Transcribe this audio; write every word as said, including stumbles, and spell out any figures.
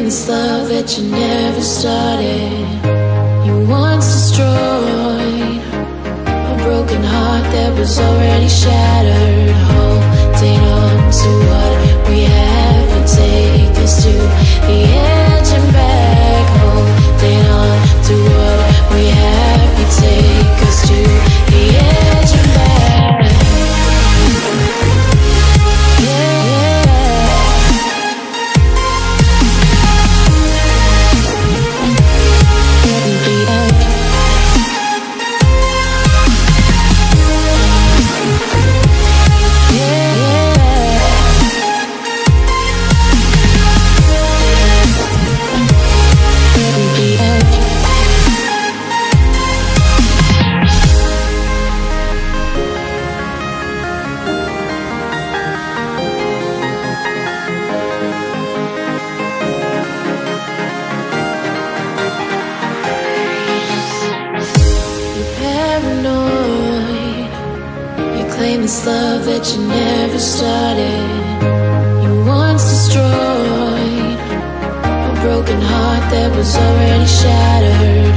this love that you never started. You once destroyed a broken heart that was already shattered. Holding on to what we have and take us to the edge and back. Holding on to what we have and take us to the edge and back. This love that you never started. You once destroyed a broken heart that was already shattered.